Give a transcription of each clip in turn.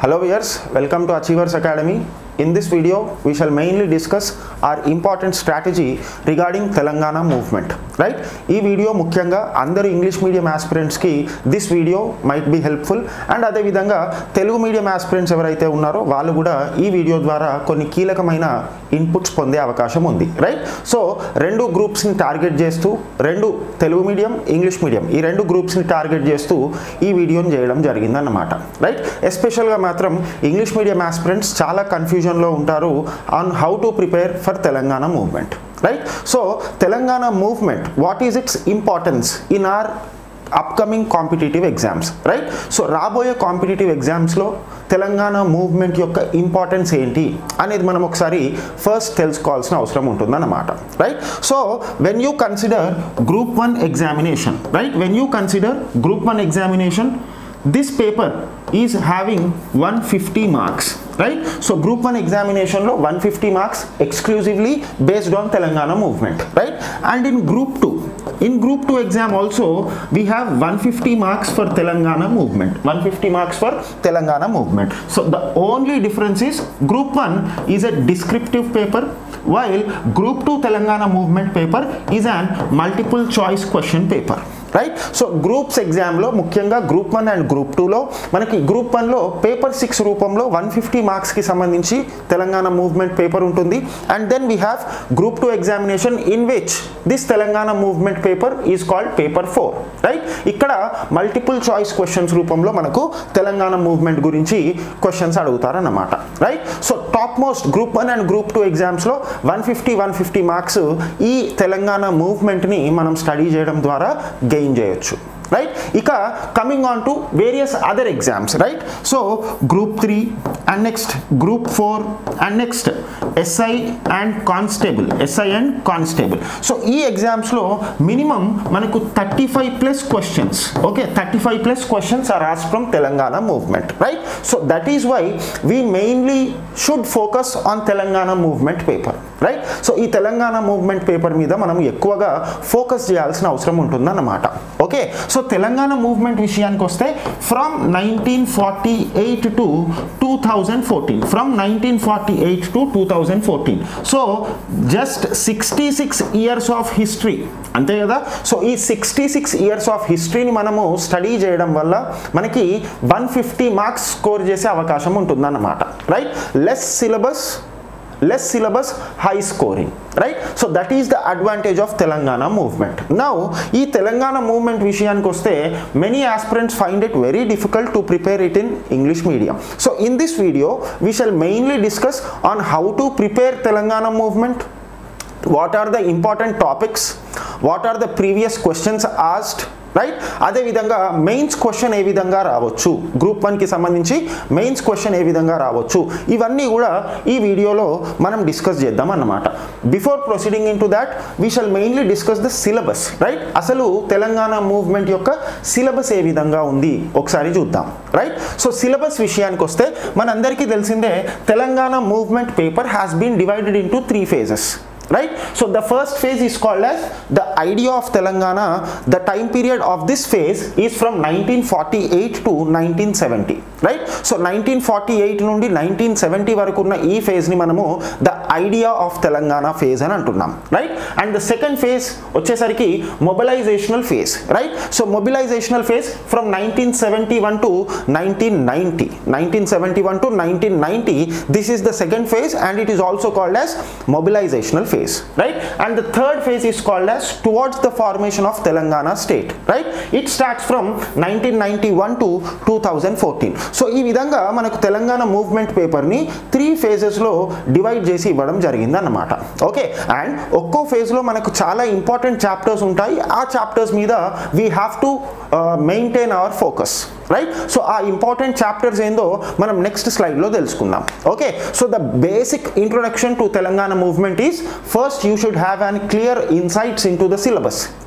Hello viewers, welcome to Achievers Academy. In this video, we shall mainly discuss our important strategy regarding Telangana movement. Right? This video mukyanga andaru English medium aspirants ki this video might be helpful and ade vidhanga Telugu medium aspirants evaraithe unnaro vallu kuda ee video dwara konni keelakamaina inputs ponde avakasham undi. Right? So rendu groups ni target chestu rendu Telugu medium English medium ee rendu groups ni target chestu ee video ni cheyadam jarigindi annamata. Right? Especially ga matram English medium aspirants chaala confusion lo untaru on how to prepare for Telangana movement. Right? So Telangana movement, what is its importance in our upcoming competitive exams? Right? So raboye competitive exams lo Telangana movement yokka importance enti anedi manam okkasari first telusukovalsina avasaram untundi annamata. Right? So when you consider group 1 examination, right, when you consider group 1 examination, this paper is having 150 marks. Right? So group 1 examination lo 150 marks exclusively based on Telangana movement. Right? And in group 2 exam also we have 150 marks for Telangana movement. 150 marks for Telangana movement. So the only difference is group 1 is a descriptive paper while group 2 Telangana movement paper is an multiple choice question paper. Right? So groups exam lo ముఖ్యంగా group 1 and group 2 లో మనకి group 1 లో paper 6 రూపంలో 150 marks కి సంబంధించి Telangana movement paper ఉంటుంది and then we have group 2 examination in which this Telangana movement paper is called paper 4. Right? ఇక్కడ multiple choice questions రూపంలో మనకు తెలంగాణ మూవ్మెంట్ గురించి క్వశ్చన్స్ అడుగుతారు అన్నమాట. Right? So top most group 1 and group 2 exams లో 150 మార్క్స్ ఈ Telangana movement ని మనం స్టడీ చేయడం ద్వారా గెయిన్ చేయొచ్చు. Right? Ika coming on to various other exams. Right? So group 3 and next group 4 and next SI and constable. So ee exams lo minimum manaku 35 plus questions. Okay, 35 plus questions are asked from Telangana movement. Right? So that is why we mainly should focus on Telangana movement paper. Right? So ee Telangana movement paper మీద మనం ఎక్కువగా focus చేయాల్సిన అవసరం ఉంటుంది అన్నమాట. Okay, so Telangana movement విషయానికి వస్తే from 1948 to 2014, from 1948 to 2014, so just 66 years of history, అంతే కదా. సో ఈ 66 ఇయర్స్ ఆఫ్ హిస్టరీని మనము స్టడీ చేయడం వల్ల మనకి 150 మార్క్స్ స్కోర్ చేసే అవకాశం ఉంటుంది అన్నమాట. Right? less syllabus, high scoring. Right? So that is the advantage of Telangana movement. Now ee Telangana movement vishayaniki koste many aspirants find it very difficult to prepare it in English medium. So in this video we shall mainly discuss on how to prepare Telangana movement, what are the important topics, what are the previous questions asked. Right? అదే విధంగా mains question ఏ విధంగా రావచ్చు, group 1 కి సంబంధించి mains question ఏ విధంగా రావచ్చు, ఇవన్నీ కూడా ఈ వీడియోలో మనం డిస్కస్ చేద్దాం అన్నమాట. Before proceeding into that we shall mainly discuss the syllabus. Right? అసలు తెలంగాణ మూవ్మెంట్ యొక్క సిలబస్ ఏ విధంగా ఉంది ఒకసారి చూద్దాం. రైట్? సో సిలబస్ విషయానికి వస్తే మనందరికీ తెలిసిందే Telangana movement paper has been divided into 3 phases. Right? So the first phase is called as the idea of Telangana. The time period of this phase is from 1948 to 1970. Right? So 1948 నుండి 1970 వరకు ఉన్న ఈ phase ని మనము the idea of Telangana phase అని అంటున్నాం. Right? And the second phase వచ్చేసరికి mobilizational phase. Right? So mobilizational phase from 1971 to 1990. 1971 to 1990, this is the second phase and it is also called as mobilizational phase. Right? And the third phase is called as towards the formation of Telangana state. Right? It starts from 1991 to 2014. So ఈ విధంగా మనకు Telangana movement paper ని 3 phases లో divide చేసి ఇవ్వడం జరిగింది అన్నమాట. Okay, and ఒక్కో ఫేజ్ లో మనకు చాలా ఇంపార్టెంట్ చాప్టర్స్ ఉంటాయి. ఆ చాప్టర్స్ మీద we have to maintain our focus. Right? So ఆ ఇంపార్టెంట్ చాప్టర్స్ ఏందో మనం నెక్స్ట్ స్లైడ్ లో తెలుసుకుందాం. Okay, so the basic introduction to Telangana movement is first you should have an clear insights into the syllabus.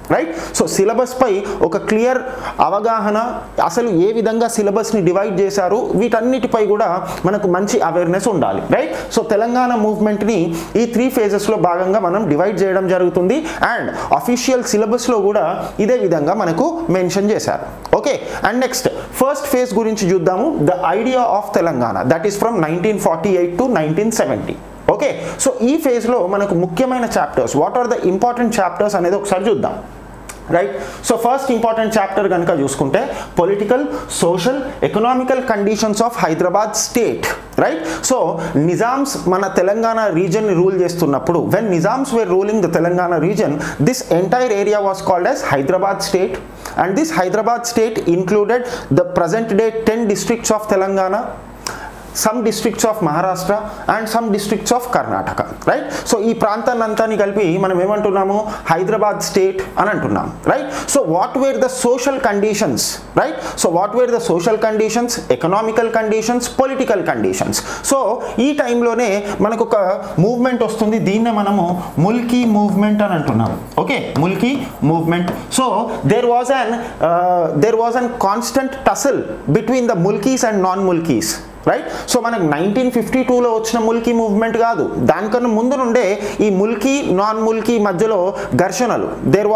Right. So syllabus పై ఒక clear అవగాహన, అసలు ఏ విధంగా సిలబస్ని డివైడ్ చేశారు, వీటన్నిటిపై కూడా మనకు మంచి అవేర్నెస్ ఉండాలి. రైట్. సో తెలంగాణ మూవ్మెంట్ని ఈ 3 ఫేజెస్లో భాగంగా మనం డివైడ్ చేయడం జరుగుతుంది. అండ్ అఫీషియల్ సిలబస్లో కూడా ఇదే విధంగా మనకు మెన్షన్ చేశారు. Okay. And next first phase గురించి చూద్దాము. The idea of Telangana, that is from 1948 to 1970. Okay. So ఈ ఫేజ్లో మనకు ముఖ్యమైన chapters, what are the important chapters అనేది ఒకసారి చూద్దాం. Right. So first important chapter కనుక చూసుకుంటే political, social, economical conditions of Hyderabad state. Right. So Nizams మన తెలంగాణ రీజన్ రూల్ చేస్తున్నప్పుడు, when Nizams were ruling the Telangana region, this entire area was called as Hyderabad state. And this Hyderabad state included the present day 10 districts of Telangana, some districts of Maharashtra and some districts of Karnataka. Right. So ఈ ప్రాంతాన్ని అంతాని కలిపి మనం ఏమంటున్నాము, Hyderabad state అని అంటున్నాం. Right. So what were the social conditions, right. So what were the social conditions, economical conditions, political conditions. So ఈ టైంలోనే మనకు ఒక మూవ్మెంట్ వస్తుంది, దీన్నే మనము ముల్కీ మూవ్మెంట్ అని అంటున్నాం. Okay. Mulki movement. So there was an constant tussle between the Mulkis and non Mulkis. Right. So మనకు 1952లో వచ్చిన ముల్కీ మూవ్మెంట్ కాదు, దానికన్నా ముందు నుండే ఈ ముల్కీ నాన్ ముల్కీ మధ్యలో ఘర్షణలు. There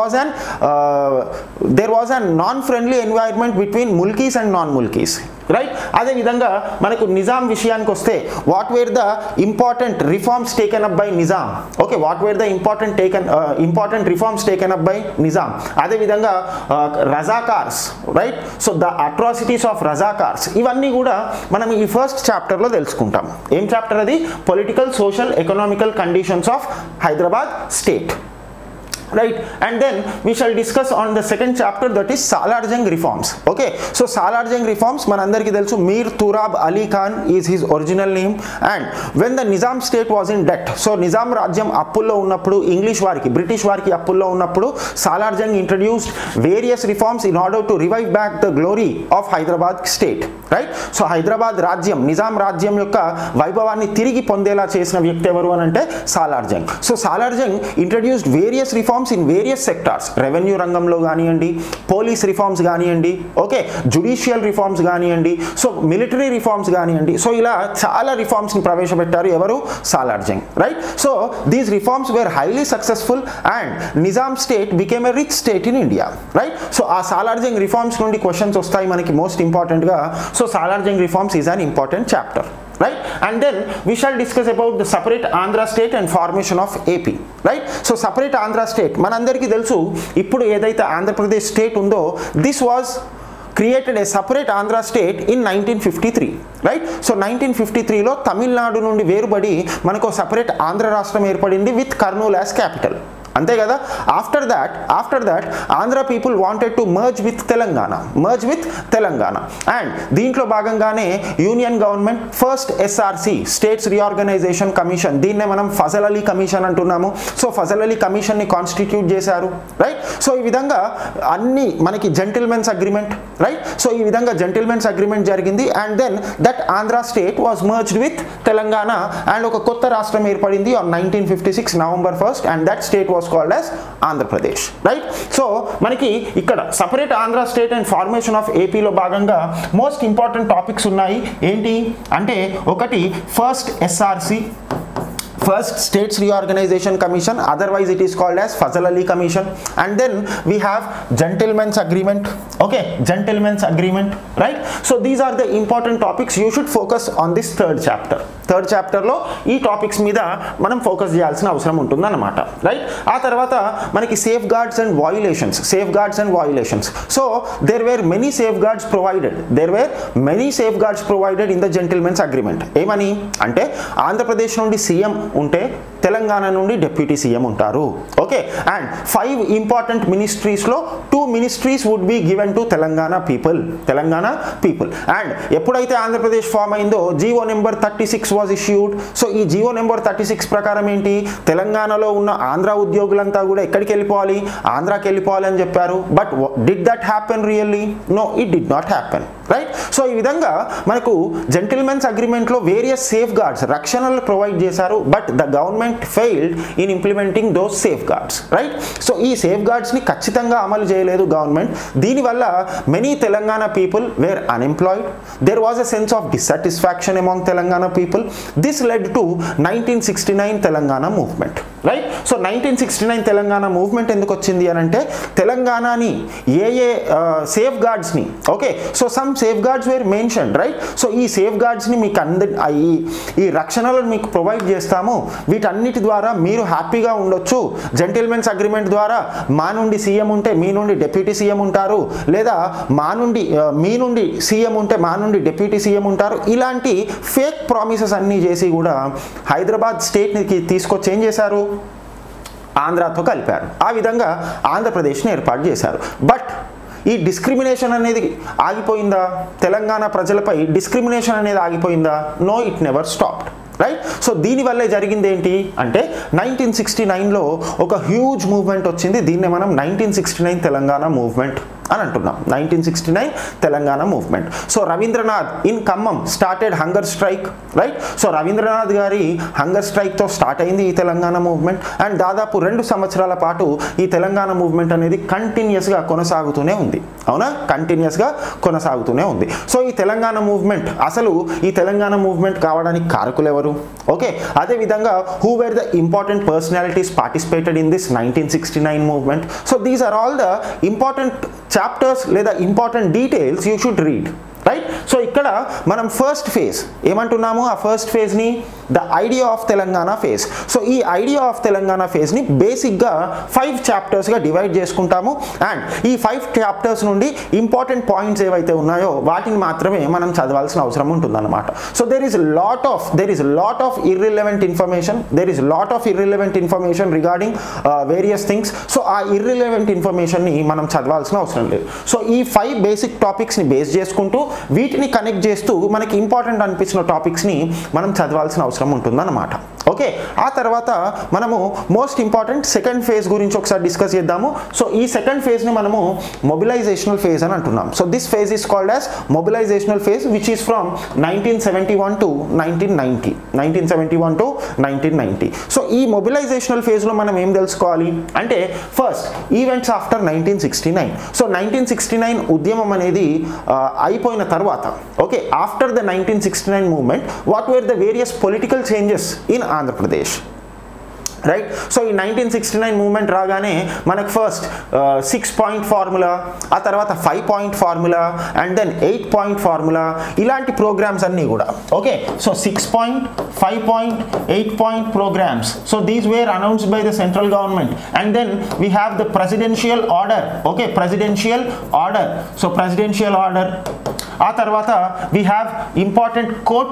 was an non friendly environment between Mulkis and non Mulkis. Right. అదేవిధంగా మనకు నిజాం విషయానికి వస్తే, what were the important reforms taken up by Nizam. Okay. What were the important reforms taken up by Nizam. అదేవిధంగా Razakars. Right. So the atrocities of Razakars, ఇవన్నీ కూడా మనం ఈ first చాప్టర్లో తెలుసుకుంటాం. ఏం చాప్టర్ అది? Political, social, economical conditions of Hyderabad state. Right. And then we shall discuss on the second chapter, that is Salar Jung reforms. Okay. So Salar Jung reforms manandariki telusu, Mir Turab Ali Khan is his original name. And when the Nizam state was in debt, so Nizam Rajyam appullo unnappudu, English variki, British variki appullo unnappudu, Salar Jung introduced various reforms in order to revive back the glory of Hyderabad state. Right. So Hyderabad Rajyam, Nizam Rajyam yokka vaibhavanni tirigi pondela chesina vyakti evaru anante Salar Jung. So Salar Jung introduced various reforms in various sectors, revenue రంగంలో కానివ్వండి, police reforms కానివ్వండి, okay, judicial reforms కానివ్వండి, so military reforms కానివ్వండి. So ఇలా చాలా రిఫార్మ్స్ని ప్రవేశపెట్టారు ఎవరు? Salar Jung. Right. So these reforms were highly successful and Nizam state became a rich state in India. Right. So ఆ సాలార్ జంగ్ రిఫార్మ్స్ నుండి క్వశ్చన్స్ వస్తాయి మనకి మోస్ట్ ఇంపార్టెంట్గా. So Salar Jung reforms is an important chapter. Right. And then we shall discuss about the separate Andhra state and formation of AP. Right. So separate Andhra state manandariki telusu, ippudu edaithe Andhra Pradesh state undo, this was created a separate Andhra state in 1953. Right. So 1953 లో తమిళనాడు నుండి వేరుబడి మనకు separate Andhra రాష్ట్రం ఏర్పడింది with Kurnool as capital. అంతే కదా. After that Andhra people wanted to merge with Telangana and దీంట్లో భాగంగానే union government first SRC, states reorganization commission, దీన్నే మనం ఫజల్ అలీ కమిషన్ అంటున్నాము. సో ఫజల్ అలీ కమిషన్ని కాన్స్టిట్యూట్ చేశారు. రైట్. సో ఈ విధంగా అన్ని మనకి జెంటిల్మెన్స్ అగ్రిమెంట్. రైట్. సో ఈ విధంగా జెంటిల్మెన్స్ అగ్రిమెంట్ జరిగింది. And then that Andhra state was merged with Telangana and ఒక కొత్త రాష్ట్రం ఏర్పడింది on 1956 November 1st and that state was called as Andhra Pradesh. Right. So మనకి ఇక్కడ separate Andhra state and formation of AP లో భాగంగా మోస్ట్ ఇంపార్టెంట్ టాపిక్స్ ఉన్నాయి. ఏంటి అంటే ఒకటి first SRC, First States Reorganization Commission, otherwise it is called as Fazal Ali Commission. And then we have Gentleman's Agreement. Okay, Gentleman's Agreement, right? So these are the important topics. You should focus on this third chapter. Third chapter లో ఈ topics మీద మనం focus చేయాల్సిన అవసరం ఉంటుంది అన్నమాట. Right. ఆ తర్వాత మనకి safeguards and violations. So there were many safeguards provided in the gentlemen's agreement. ఏమని అంటే ఆంధ్రప్రదేశ్ నుండి సీఎం ఉంటే తెలంగాణ నుండి డిప్యూటీ సీఎం ఉంటారు. ఓకే. అండ్ 5 ఇంపార్టెంట్ మినిస్ట్రీస్లో 2 ministries would be given to Telangana people. And ఎప్పుడైతే ఆంధ్రప్రదేశ్ ఫామ్ అయిందో GO number 36 was issued. So ఈ జీవో నెంబర్ 36 ప్రకారం ఏంటి, తెలంగాణలో ఉన్న ఆంధ్ర ఉద్యోగులంతా కూడా ఎక్కడికి వెళ్ళిపోవాలి, ఆంధ్రాకి వెళ్ళిపోవాలి అని చెప్పారు. But did that happen really? No, it did not happen. Right. So ఈ విధంగా మనకు జెంటిల్మెన్స్ అగ్రిమెంట్లో వేరియస్ సేఫ్ గార్డ్స్ రక్షణలు ప్రొవైడ్ చేశారు, but the government failed in implementing those safeguards. Right. So ఈ సేఫ్ గార్డ్స్ని ఖచ్చితంగా అమలు చేయలేదు గవర్నమెంట్. దీనివల్ల many Telangana people were unemployed. There was a sense of dissatisfaction among Telangana people. This led to 1969 Telangana movement. Right. So 1969 Telangana movement ఎందుకు వచ్చింది అని అంటే తెలంగాణని ఏ సేఫ్ గార్డ్స్ని, okay, so some safeguards were mentioned. Right. So ఈ సేఫ్ గార్డ్స్ని మీకు ఈ రక్షణలను మీకు ప్రొవైడ్ చేస్తాము, వీటన్నిటి ద్వారా మీరు హ్యాపీగా ఉండొచ్చు. జెంటిల్మెన్స్ అగ్రిమెంట్ ద్వారా మా నుండి సీఎం ఉంటే మీ నుండి డిప్యూటీ సీఎం ఉంటారు, లేదా మీ నుండి సీఎం ఉంటే మా నుండి డిప్యూటీ సీఎం ఉంటారు. ఇలాంటి ఫేక్ ప్రామిసెస్ అన్నీ చేసి కూడా హైదరాబాద్ స్టేట్ని తీసుకొచ్చి ఏం చేశారు, ఆంధ్రాతో కలిపారు. ఆ విధంగా ఆంధ్రప్రదేశ్ని ఏర్పాటు చేశారు. బట్ ఈ డిస్క్రిమినేషన్ అనేది ఆగిపోయిందా? తెలంగాణ ప్రజలపై డిస్క్రిమినేషన్ అనేది ఆగిపోయిందా? No, it never stopped. Right. So దీనివల్లే జరిగింది ఏంటి అంటే 1969లో ఒక హ్యూజ్ మూవ్మెంట్ వచ్చింది. దీన్నే మనం 1969 తెలంగాణ మూవ్మెంట్ అని అంటున్నాం. 1969 Telangana movement. So Ravindranath in Khammam started hunger strike. Right. So Ravindranath గారి హంగర్ స్ట్రైక్తో స్టార్ట్ అయింది ఈ తెలంగాణ మూవ్మెంట్. అండ్ దాదాపు 2 సంవత్సరాల పాటు ఈ తెలంగాణ మూవ్మెంట్ అనేది కంటిన్యూస్గా కొనసాగుతూనే ఉంది. అవునా, కంటిన్యూస్గా కొనసాగుతూనే ఉంది. సో ఈ తెలంగాణ మూవ్మెంట్, అసలు ఈ తెలంగాణ మూవ్మెంట్ కావడానికి కారకులు ఎవరు? ఓకే, అదేవిధంగా who were the important personalities participated in this 1969 movement. So these are all the important chapters లేదా important details you should read. Right. So ఇక్కడ మనం ఫస్ట్ ఫేజ్ ఏమంటున్నాము, ఆ ఫస్ట్ ఫేజ్ని the idea of Telangana phase. So ఈ idea of Telangana ఫేజ్ని బేసిక్గా 5 చాప్టర్స్గా divide చేసుకుంటాము. అండ్ ఈ 5 చాప్టర్స్ నుండి ఇంపార్టెంట్ పాయింట్స్ ఏవైతే ఉన్నాయో వాటిని మాత్రమే మనం చదవాల్సిన అవసరం ఉంటుందన్నమాట. So there is lot of irrelevant information regarding various things. So ఆ ఇర్రిలెవెంట్ ఇన్ఫర్మేషన్ని మనం చదవాల్సిన అవసరం లేదు. సో ఈ 5 బేసిక్ టాపిక్స్ని బేస్ చేసుకుంటూ వీటిని కనెక్ట్ చేస్తూ మనకి ఇంపార్టెంట్ అనిపించిన టాపిక్స్ని మనం చదవాల్సిన అవసరం ఉంటుందన్నమాట. ఓకే, ఆ తర్వాత మనము మోస్ట్ ఇంపార్టెంట్ సెకండ్ ఫేజ్ గురించి ఒకసారి డిస్కస్ చేద్దాము. సో ఈ సెకండ్ ఫేజ్ని మనము మొబిలైజేషనల్ ఫేజ్ అని అంటున్నాం. So this phase is called as mobilisational phase which is from 1971 to 1990. So ఈ మొబిలైజేషనల్ ఫేజ్లో మనం ఏం తెలుసుకోవాలి అంటే ఫస్ట్ ఈవెంట్స్ ఆఫ్టర్ 1969. సో 1969 ఉద్యమం అనేది అయిపోయిన తర్వాత, okay, after the 1969 movement what were the various political changes in Andhra Pradesh. Right. So ఈ 1969 మూవ్మెంట్ రాగానే మనకు ఫస్ట్ 6 పాయింట్ ఫార్ములా, ఆ తర్వాత 5 point formula, and then 8 point formula, ఇలాంటి ప్రోగ్రామ్స్ అన్నీ కూడా. Okay, so 6 point, 5 point, 8 point programmes. So these were announced by the central government. And then we have the presidential order. Okay, presidential order. So presidential order. ఆ తర్వాత we have important court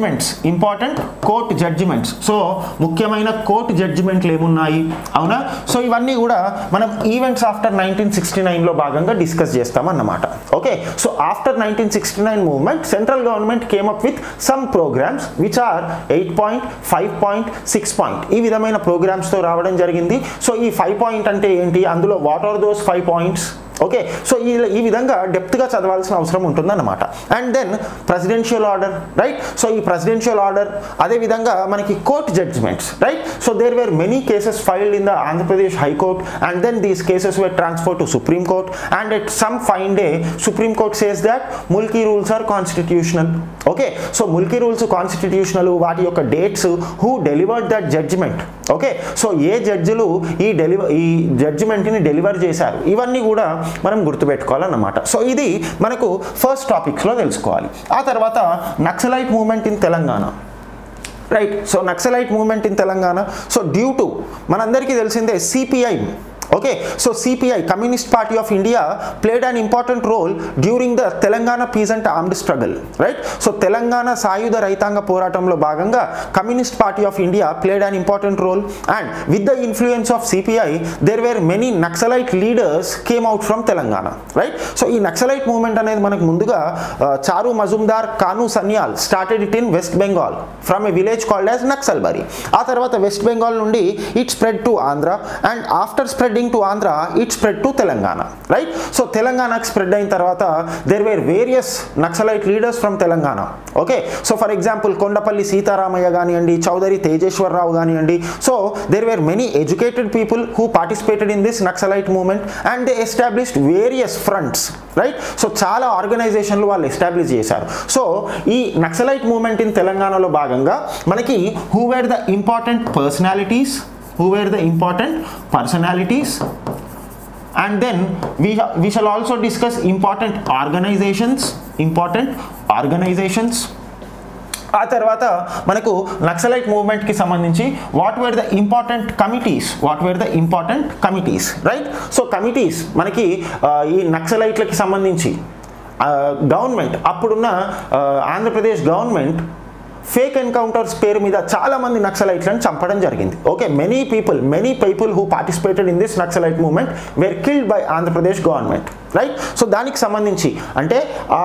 judgements. So ముఖ్యమైన court జడ్జిమెంట్లు ఏమున్నాయి, అవునా? So ఇవన్నీ కూడా మనం events after 1969లో భాగంగా డిస్కస్ చేస్తామన్నమాట. Okay, so after 1969 movement central government came up with some programmes which are 8 point, 5 point, 6 point ఈ విధమైన ప్రోగ్రామ్స్తో రావడం జరిగింది. సో ఈ 5 పాయింట్ అంటే ఏంటి, అందులో what are those 5 points? Okay, so ఈ విధంగా డెప్త్గా చదవాల్సిన అవసరం ఉంటుందన్నమాట. And then presidential order. Right. So ఈ ప్రెసిడెన్షియల్ ఆర్డర్, అదేవిధంగా మనకి court judgments. Right. So there were many cases filed in the Andhra Pradesh High Court and then these cases were transferred to Supreme Court and at some fine day Supreme Court says that Mulki rules are constitutional. Okay, so Mulki rules constitutional, వాటి యొక్క dates, who delivered that judgement. Okay, so ఏ జడ్జిలు ఈ జడ్జిమెంట్ని deliver చేశారు, ఇవన్నీ కూడా మనం గుర్తుపెట్టుకోవాలన్నమాట. So ఇది మనకు ఫస్ట్ టాపిక్స్లో తెలుసుకోవాలి. ఆ తర్వాత Naxalite movement in Telangana. Right. So Naxalite movement in Telangana. So due to మనందరికీ తెలిసిందే CPI. Okay, so CPI, Communist Party of India, played an important role during the Telangana peasant armed struggle, right? So Telangana Sayuda Raitanga Poratamlo Bhaganga, Communist Party of India played an important role, and with the influence of CPI, there were many Naxalite leaders came out from Telangana, right? So in Naxalite movement anedi manaku munduga Charu Mazumdar Kanu Sanyal started it in West Bengal from a village called as Naxalbari. Aa tarvata West Bengal nundi it spread to Andhra, and after spread spreading to Andhra, it spread to Telangana, right? So Telangana spread అయిన తర్వాత there were various Naxalite leaders from Telangana. Okay, so for example Kondapalli Sitaramaya ganiyandi, Chaudhary Tejeshwar Rao ganiyandi. So there were many educated people who participated in this Naxalite movement and they established various fronts, right? So చాలా ఆర్గనైజేషన్లు వాళ్ళు establish చేశారు. So ఈ naxalite movement in తెలంగాణలో భాగంగా మనకి who were the important personalities, and then we shall also discuss important organizations. ఆ తర్వాత మనకు నక్సలైట్ మూవ్మెంట్ కి సంబంధించి what were the important committees, right? So committees మనకి ఈ నక్సలైట్లకి సంబంధించి గవర్నమెంట్ అప్పుడున్న ఆంధ్రప్రదేశ్ గవర్నమెంట్ ఫేక్ ఎన్కౌంటర్స్ పేరు మీద చాలా మంది నక్సలైట్లను చంపడం జరిగింది. Okay, many people who participated in this naxalite movement wear killed by Andhra Pradesh government, right? So దానికి సంబంధించి అంటే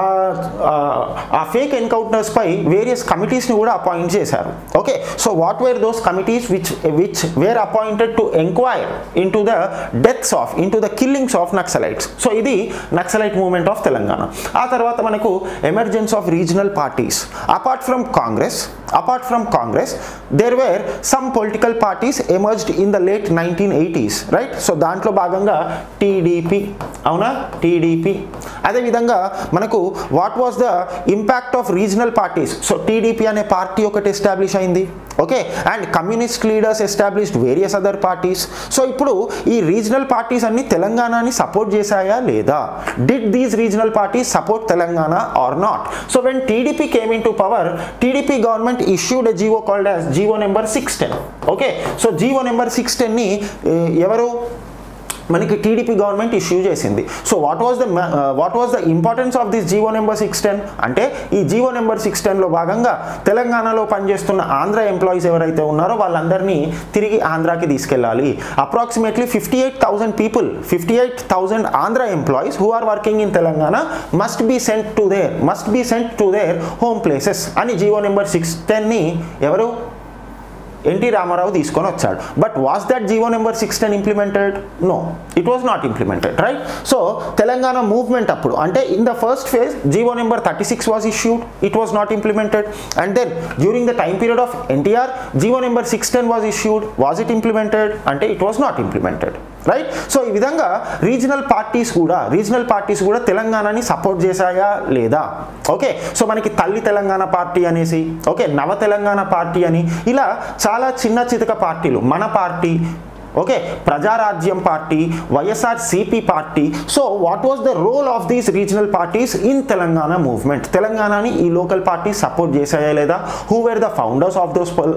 ఆ ఫేక్ ఎన్కౌంటర్స్ పై వేరియస్ కమిటీస్ని కూడా అపాయింట్ చేశారు. Okay, so what wear those committees which wear appointed to enquire in to the deaths of killings of Naxalites. So ఇది naxalite movement of Telangana. ఆ తర్వాత మనకు emergence of regional parties. Apart from Congress there were some political parties emerged in the late 1980s, right? So దాంట్లో భాగంగా TDP అదే విధంగా మనకు what was the impact of regional parties. So TDP అనే పార్టీ ఒకటి ఎస్టాబ్లిష్ అయింది. Okay, and communist leaders established various other parties. So ఇప్పుడు ఈ రీజనల్ పార్టీస్ అన్ని తెలంగాణని సపోర్ట్ చేశాయా లేదా? Did these regional parties support Telangana or not? So when TDP came into power, TDP government issued a GO called as GO number 610. Okay, so GO number 610 ని ఎవరు మనకి TDP government issue చేసింది. So what was the importance of this GO number 610 అంటే ఈ GO number 610లో భాగంగా తెలంగాణలో పనిచేస్తున్న Andhra employees ఎవరైతే ఉన్నారో వాళ్ళందరినీ తిరిగి ఆంధ్రాకి తీసుకెళ్ళాలి. Approximately 58,000 Andhra employees who are working in Telangana must be sent to their home places అని జీవో నెంబర్ 610 ని ఎవరు ఎన్టీ రామారావు తీసుకొని వచ్చాడు. But was that GO number 610 implemented? No, it was not implemented, right? So Telangana movement అప్పుడు అంటే in the first phase GO number 36 was issued, it was not implemented. And then during the time period of NTR GO number 610 was issued, was it implemented అంటే it was not implemented, right? So ఈ విధంగా regional parties కూడా తెలంగాణని support చేశాయా లేదా? Okay, so మనకి తల్లి Telangana party అనేసి, ఓకే, నవ తెలంగాణ పార్టీ అని ఇలా చాలా చిన్న చితక పార్టీలు, మన party, okay, Prajarajyam party, YSRCP party. So what was the role of these regional parties in Telangana movement? తెలంగాణని ఈ లోకల్ పార్టీ సపోర్ట్ చేశాయా లేదా? Who were the founders of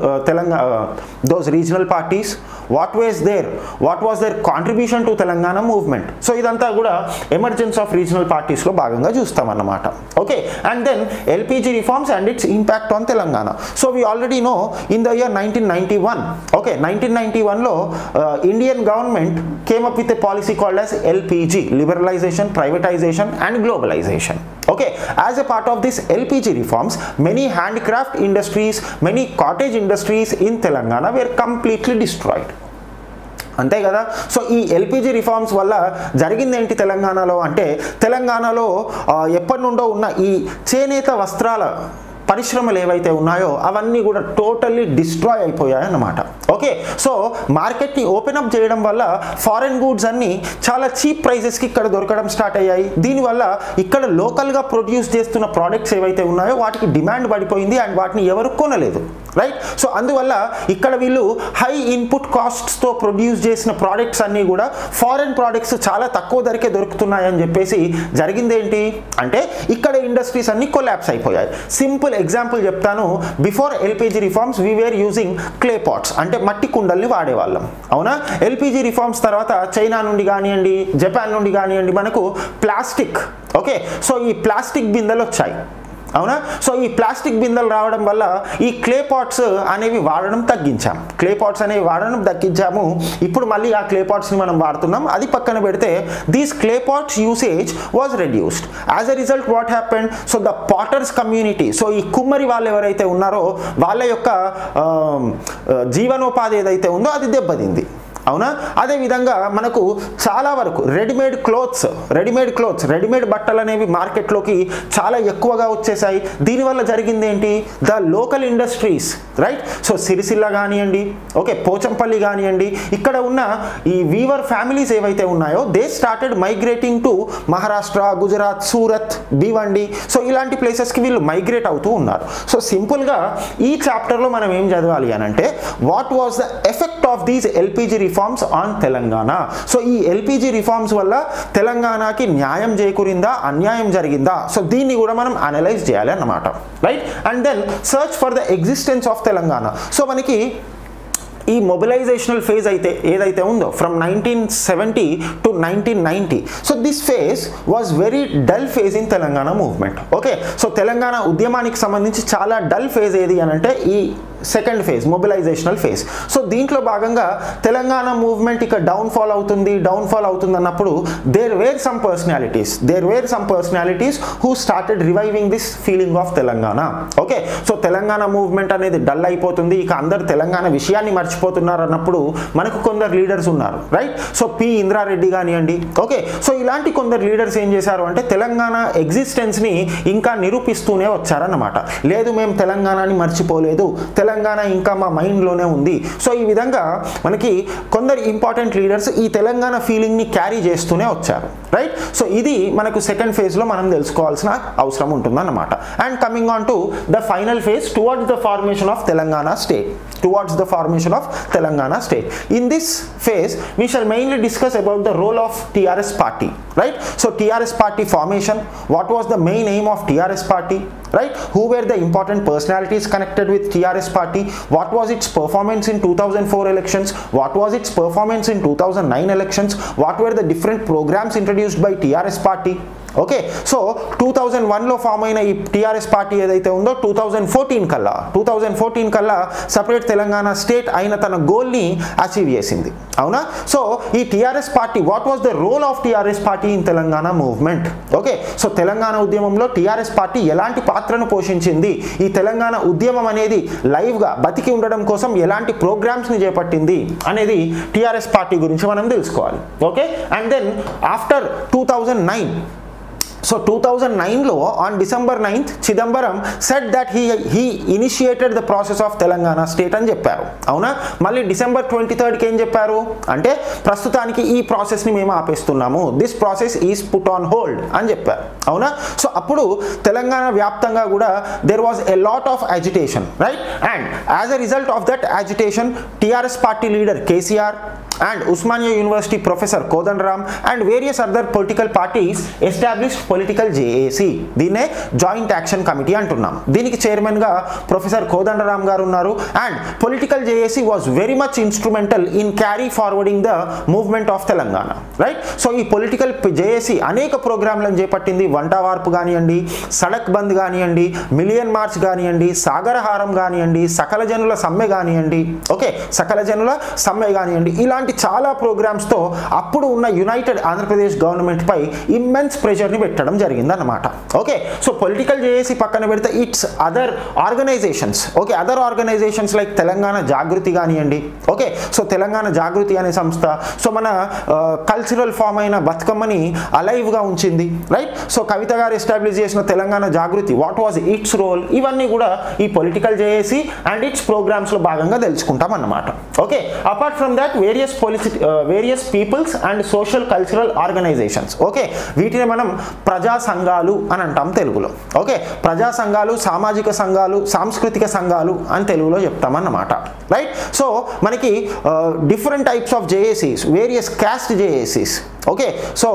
those regional parties? What was there contribution to Telangana movement? So ఇదంతా కూడా emergence of regional పార్టీస్లో భాగంగా చూస్తామన్నమాట. Okay, and then LPG reforms and it's impact on Telangana. So we already no in the year 1991, okay, 1991లో Indian government came up with a policy called as LPG, liberalization, privatization and globalization. Okay, as a part of this LPG reforms, many handicraft industries, many cottage industries in Telangana were completely destroyed. అంతే కదా. So ఈ LPG reforms వల్ల జరిగింది ఏంటి తెలంగాణలో అంటే, తెలంగాణలో ఎప్పటి నుండో ఉన్న ఈ చేనేత వస్త్రాల పరిశ్రమలు ఏవైతే ఉన్నాయో అవన్నీ కూడా టోటల్లీ డిస్ట్రాయ్ అయిపోయాయి అన్నమాట. ఓకే, సో మార్కెట్ని ఓపెన్ అప్ చేయడం వల్ల ఫారెన్ గూడ్స్ అన్నీ చాలా చీప్ ప్రైజెస్కి ఇక్కడ దొరకడం స్టార్ట్ అయ్యాయి. దీనివల్ల ఇక్కడ లోకల్గా ప్రొడ్యూస్ చేస్తున్న ప్రోడక్ట్స్ ఏవైతే ఉన్నాయో వాటికి డిమాండ్ పడిపోయింది అండ్ వాటిని ఎవరు కొనలేదు, రైట్? సో అందువల్ల ఇక్కడ వీళ్ళు హై ఇన్పుట్ కాస్ట్స్తో ప్రొడ్యూస్ చేసిన ప్రోడక్ట్స్ అన్నీ కూడా ఫారెన్ ప్రోడక్ట్స్ చాలా తక్కువ ధరకే దొరుకుతున్నాయని చెప్పేసి జరిగింది ఏంటి అంటే ఇక్కడ ఇండస్ట్రీస్ అన్నీ కొలాప్స్ అయిపోయాయి. సింపుల్ ఎగ్జాంపుల్ చెప్తాను. Before LPG reforms we were using clay pots అంటే మట్టి కుండల్ని వాడేవాళ్ళం, అవునా? ఎల్పిజి రిఫార్మ్స్ తర్వాత చైనా నుండి కానివ్వండి, జపాన్ నుండి కానివ్వండి మనకు ప్లాస్టిక్, ఓకే, సో ఈ ప్లాస్టిక్ బిందెలు వచ్చాయి, అవునా? సో ఈ ప్లాస్టిక్ బిందెలు రావడం వల్ల ఈ క్లే పాట్స్ అనేవి వాడడం తగ్గించాము. ఇప్పుడు మళ్ళీ ఆ క్లే పాట్స్ని మనం వాడుతున్నాం. అది పక్కన పెడితే these clay pots usage was reduced. As a result what happened? So the potters community, so ఈ కుమ్మరి వాళ్ళు ఎవరైతే ఉన్నారో వాళ్ళ యొక్క జీవనోపాధి ఏదైతే ఉందో అది దెబ్బతింది. అవునా. అదేవిధంగా మనకు చాలా వరకు రెడీమేడ్ క్లోత్స్ రెడీమేడ్ బట్టలు అనేవి మార్కెట్లోకి చాలా ఎక్కువగా వచ్చేసాయి. దీనివల్ల జరిగింది ఏంటి, the local industries, right. So Sircilla కానివ్వండి, ఓకే, పోచంపల్లి కానివ్వండి, ఇక్కడ ఉన్న ఈ వీవర్ ఫ్యామిలీస్ ఏవైతే ఉన్నాయో they started migrating to Maharashtra, Gujarat, Surat, Bhiwandi. So ఇలాంటి ప్లేసెస్కి వీళ్ళు మైగ్రేట్ అవుతూ ఉన్నారు. సో సింపుల్గా ఈ చాప్టర్లో మనం ఏం చదవాలి అని అంటే what was the effect of these LPG reforms on Telangana. So ఈ ఎల్పిజి రిఫార్మ్స్ వల్ల తెలంగాణకి న్యాయం చేకూరిందా, అన్యాయం జరిగిందా, సో దీన్ని కూడా మనం అనలైజ్ చేయాలి అన్నమాట, right. And then search for the existence of Telangana. So మనకి ఈ మొబిలైజేషనల్ ఫేజ్ అయితే ఏదైతే ఉందో from 1970 to 1990, so this phase was very dull phase in Telangana movement. Okay, so Telangana ఉద్యమానికి సంబంధించి చాలా డల్ ఫేజ్ ఏది అని అంటే ఈ second phase, mobilisational phase. So దీంట్లో భాగంగా తెలంగాణ మూవ్మెంట్ ఇక డౌన్ఫాల్ అవుతుంది అన్నప్పుడు there were some personalities who started reviving this feeling of Telangana. Okay, so Telangana movement అనేది డల్ అయిపోతుంది, ఇక అందరు తెలంగాణ విషయాన్ని మర్చిపోతున్నారు అన్నప్పుడు మనకు కొందరు లీడర్స్ ఉన్నారు, రైట్. సో పి ఇంద్రారెడ్డి కానివ్వండి, ఓకే. సో ఇలాంటి కొందరు లీడర్స్ ఏం చేశారు అంటే తెలంగాణ ఎగ్జిస్టెన్స్ని ఇంకా నిరూపిస్తూనే వచ్చారన్నమాట. లేదు, మేము తెలంగాణని మర్చిపోలేదు, తెలంగాణ ఇంకా మా మైండ్లోనే ఉంది. సో ఈ విధంగా మనకి కొందరు ఇంపార్టెంట్ లీడర్స్ ఈ తెలంగాణ ఫీలింగ్ని క్యారీ చేస్తూనే వచ్చారు, రైట్. సో ఇది మనకు సెకండ్ ఫేజ్లో మనం తెలుసుకోవాల్సిన అవసరం ఉంటుందన్నమాట. And coming on to the final phase towards the formation of Telangana state. In this phase, we shall mainly discuss about the role of TRS party, right? So TRS party formation, what was the main aim of TRS party, right? Who were the important personalities connected with TRS party? What was its performance in 2004 elections? What was its performance in 2009 elections? What were the different programs introduced by TRS party? Okay, so 2001లో form అయిన ఈ TRS party ఏదైతే ఉందో 2014 కల్లా separate Telangana state అయిన తన గోల్ని achieve చేసింది, అవునా. సో ఈ TRS party, what was the role of TRS party in Telangana movement. Okay, so Telangana ఉద్యమంలో టీఆర్ఎస్ పార్టీ ఎలాంటి పాత్రను పోషించింది, ఈ తెలంగాణ ఉద్యమం అనేది లైవ్గా బతికి ఉండడం కోసం ఎలాంటి ప్రోగ్రామ్స్ని చేపట్టింది అనేది టీఆర్ఎస్ పార్టీ గురించి మనం తెలుసుకోవాలి. Okay, and then after 2009, so 2009లో on December 9th Chidambaram said that he initiated the process of Telangana state అని చెప్పారు, అవునా. మళ్ళీ December 23కి ఏం చెప్పారు అంటే ప్రస్తుతానికి ఈ ప్రాసెస్ని మేము ఆపేస్తున్నాము, this process is put on hold అని చెప్పారు, అవునా. సో అప్పుడు తెలంగాణ వ్యాప్తంగా కూడా there was a lot of agitation, right. And as a result of that agitation TRS party leader KCR and Usmania University Professor Kodandaram and various other political parties established political JAC. దీన్నే joint action committee అంటున్నాం. దీనికి chairman గా professor Kodandaram గారు ఉన్నారు. And political JAC was very much instrumental in carry forwarding the movement of Telangana, right. So ఈ political JAC అనేక ప్రోగ్రాంలను చేపట్టింది. వంట వార్పు కానివ్వండి, సడక్ బంద్ కానివ్వండి, మిలియన్ మార్చ్ కానివ్వండి, సాగరహారం కానివ్వండి, సకల జనుల సమ్మె కానివ్వండి, ఓకే, సకల జనుల సమ్మె కానివ్వండి, ఇలాంటి చాలా ప్రోగ్రామ్స్ తో అప్పుడు ఉన్న యునైటెడ్ ఆంధ్రప్రదేశ్ గవర్నమెంట్ పై ఇమ్మెన్స్ ప్రెషర్ ని పెట్టడం జరిగింది అన్నమాట. ఓకే, సో పొలిటికల్ జేఏసీ పక్కన పెడితే its other organisations, okay, other organisations like Telangana Jagruthi కానివ్వండి, ఓకే. సో తెలంగాణ జాగృతి అనే సంస్థ సో మన కల్చరల్ ఫామ్ అయిన బతుకమ్మని అలైవ్ గా ఉంచింది, రైట్. సో కవిత గారు ఎస్టాబ్లిష్ చేసిన Telangana Jagruthi, what was its role, ఇవన్నీ కూడా ఈ political JAC and its programmes లో భాగంగా తెలుసుకుంటాం అన్నమాట. Okay, apart from that various peoples and social cultural organisations, okay, వీటిని మనం ప్రజా సంఘాలు అని అంటాం తెలుగులో. ఓకే, ప్రజా సంఘాలు, సామాజిక సంఘాలు, సాంస్కృతిక సంఘాలు అని తెలుగులో చెప్తామన్నమాట, రైట్. సో మనకి different types of జేఏసీస్, various caste జేఏసీస్, okay. So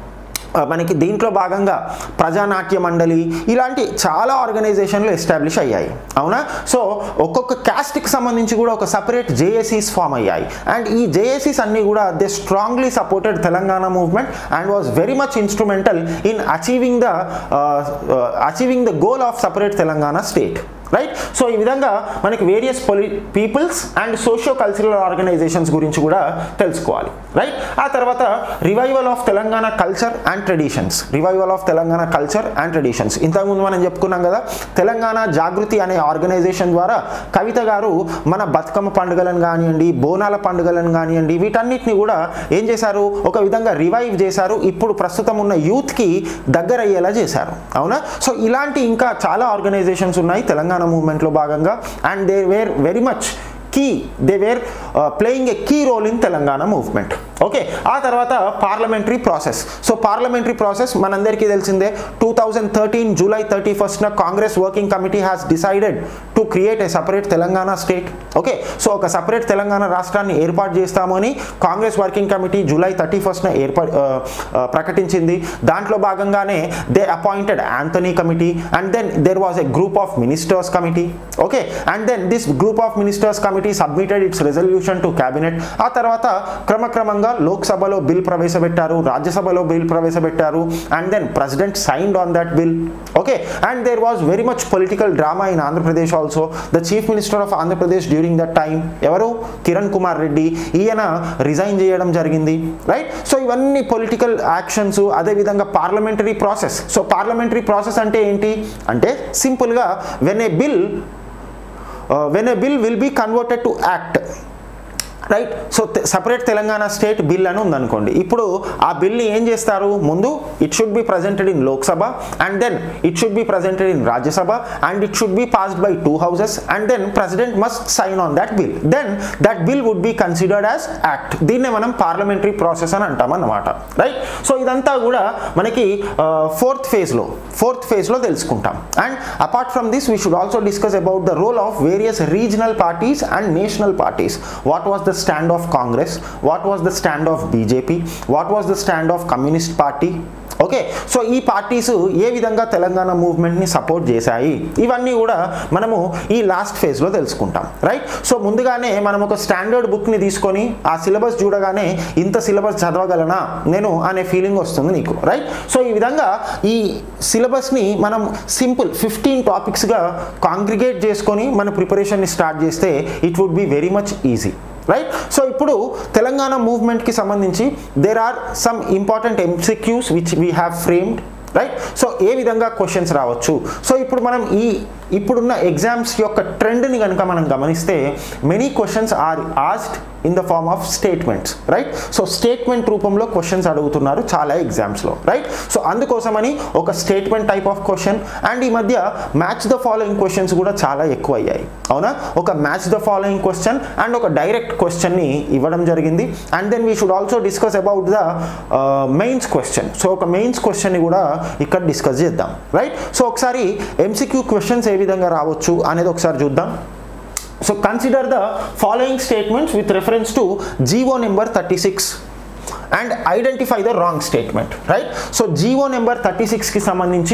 మనకి దీంట్లో భాగంగా ప్రజానాట్య మండలి ఇలాంటి చాలా ఆర్గనైజేషన్లు ఎస్టాబ్లిష్ అయ్యాయి, అవునా. సో ఒక్కొక్క క్యాస్ట్కి సంబంధించి కూడా ఒక సపరేట్ జేఏసీస్ ఫామ్ అయ్యాయి. అండ్ ఈ జేఏసీస్ అన్నీ కూడా they strongly supported Telangana movement and was very much instrumental in achieving the goal of separate Telangana state. Right. So ఈ విధంగా మనకి various peoples and socio cultural organisations గురించి కూడా తెలుసుకోవాలి. రైట్. ఆ తర్వాత revival of Telangana culture and traditions. Revival of Telangana culture and traditions. ఇంతకుముందు మనం చెప్పుకున్నాం కదా, తెలంగాణ జాగృతి అనే ఆర్గనైజేషన్ ద్వారా కవిత గారు మన బతుకమ్మ పండుగలను కానివ్వండి, బోనాల పండుగలను కానివ్వండి, వీటన్నిటిని కూడా ఏం చేశారు, ఒక విధంగా రివైవ్ చేశారు. ఇప్పుడు ప్రస్తుతం ఉన్న యూత్కి దగ్గర అయ్యేలా చేశారు. అవునా. సో ఇలాంటి ఇంకా చాలా ఆర్గనైజేషన్స్ ఉన్నాయి తెలంగాణ మూవ్మెంట్లో భాగంగా. And they were very much they were playing a key role in Telangana movement. Okay. ఆ తర్వాత parliamentary process. So parliamentary process మనందరికీ తెలిసిందే. 2013 జూలై 31న Congress working committee has decided to create a separate Telangana state. Okay. So ఒక separate Telangana రాష్ట్రాన్ని ఏర్పాటు చేస్తామని Congress working committee July 31న ప్రకటించింది. దాంట్లో భాగంగానే they appointed Antony committee and then there was a group of ministers committee. Okay. And then this group of ministers committee submitted its resolution to cabinet. ఆ తర్వాత క్రమక్రమంగా లోక్సభలో బిల్ ప్రవేశపెట్టారు, రాజ్యసభలో బిల్ ప్రవేశపెట్టారు. And then president signed on that bill. Okay. And there was very much political drama in Andhra Pradesh also. The chief minister of Andhra Pradesh during that time ఎవరు, కిరణ్ కుమార్ రెడ్డి. ఈయన resign చేయడం జరిగింది. రైట్. సో ఇవన్నీ పొలిటికల్ యాక్షన్స్. అదేవిధంగా parliamentary process. So parliamentary process అంటే ఏంటి అంటే సింపుల్గా when a bill will be converted to act. Right. So separate Telangana state bill అని ఉందనుకోండి. ఇప్పుడు ఆ బిల్ని ఏం చేస్తారు, ముందు it should be presented in Lok Sabha and then it should be presented in Rajya Sabha and it should be passed by 2 houses and then president must sign on that bill. Then that bill would be considered as act. దీన్నే మనం parliamentary process అని అంటాం అన్నమాట. Right. So ఇదంతా కూడా మనకి fourth ఫేజ్లో తెలుసుకుంటాం. And apart from this we should also discuss about the role of various regional parties and national parties. What was the stand of Congress, what was the stand of BJP, what was the stand of Communist Party. Okay. So ఈ parties ఏ విధంగా Telangana మూవ్మెంట్ని support చేశాయి, ఇవన్నీ కూడా మనము ఈ last ఫేజ్లో తెలుసుకుంటాం. రైట్. సో ముందుగానే మనం ఒక స్టాండర్డ్ బుక్ని తీసుకొని ఆ సిలబస్ చూడగానే ఇంత సిలబస్ చదవగలనా నేను అనే ఫీలింగ్ వస్తుంది నీకు. రైట్. సో ఈ విధంగా ఈ సిలబస్ని మనం సింపుల్ 15 టాపిక్స్గా కాంగ్రిగేట్ చేసుకొని మన ప్రిపరేషన్ని స్టార్ట్ చేస్తే it would be very much easy. Right. So ఇప్పుడు తెలంగాణ మూవ్మెంట్కి సంబంధించి there are some important MCQs which we have framed. Right. So ఏ విధంగా క్వశ్చన్స్ రావచ్చు. సో ఇప్పుడు మనం ఇప్పుడున్న ఎగ్జామ్స్ యొక్క ట్రెండ్ని కనుక మనం గమనిస్తే many questions are asked in the form of statements. Right. So statement రూపంలో క్వశ్చన్స్ అడుగుతున్నారు చాలా ఎగ్జామ్స్లో. రైట్. సో అందుకోసమని ఒక statement type of question and ఈ మధ్య మ్యాచ్ ద ఫాలోయింగ్ క్వశ్చన్స్ కూడా చాలా ఎక్కువ అయ్యాయి. అవునా. ఒక match the following question and ఒక డైరెక్ట్ క్వశ్చన్ని ఇవ్వడం జరిగింది. And then we should also discuss about the mains question. So ఒక మెయిన్స్ క్వశ్చన్ని కూడా ఇక్కడ డిస్కస్ చేద్దాం. రైట్. సో ఒకసారి MCQ క్వశ్చన్స్ ఏ విధంగా రావచ్చు అనేది ఒకసారి చూద్దాం. So consider the following statements with reference to GO number 36 and identify the wrong statement. Right. So GO number 36 కి సంబంధించి